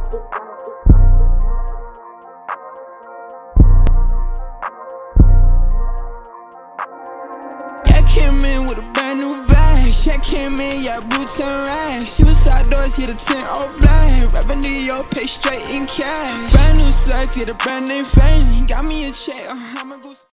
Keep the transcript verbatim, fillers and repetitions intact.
Came in with a brand new bag. Check came in, yeah, boots and rags. Suicide doors, hit a ten all black. Revenue, pay straight in cash. Brand new slugs, get a brand name fanny. Got me a check, uh, I'ma go.